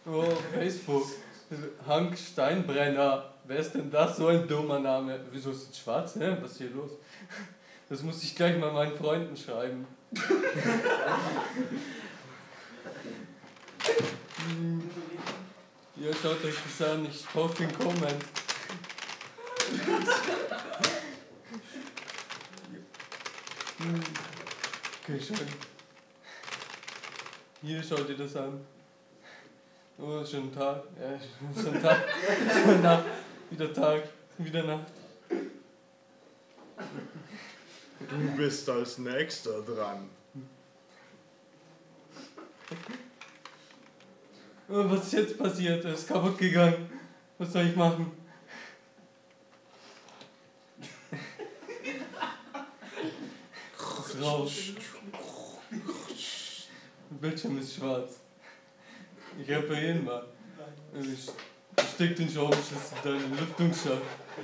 Oh, Facebook. Hank Steinbrenner. Wer ist denn das? So ein dummer Name. Wieso ist es schwarz, hä? Was ist hier los? Das muss ich gleich mal meinen Freunden schreiben. Ja, schaut euch das an. Ich poste den Comment. Okay, schön. Hier, schaut ihr das an. Oh, ist schon Tag. Ja, schon Tag. Schon Nacht. Wieder Tag. Wieder Nacht. Du bist als Nächster dran. Oh, was ist jetzt passiert? Er ist kaputt gegangen. Was soll ich machen? Ist raus. Der Bildschirm ist schwarz. Ich repariere ihn mal. Ich steck den Schraubenschlüssel da in den Lüftungsschacht.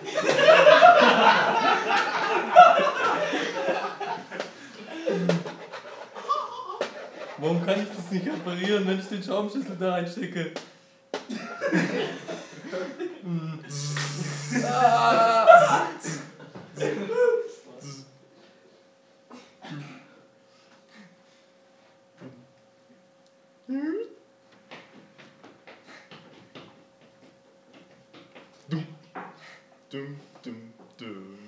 Warum kann ich das nicht reparieren, wenn ich den Schraubenschlüssel da reinstecke? Dum, dum, dum.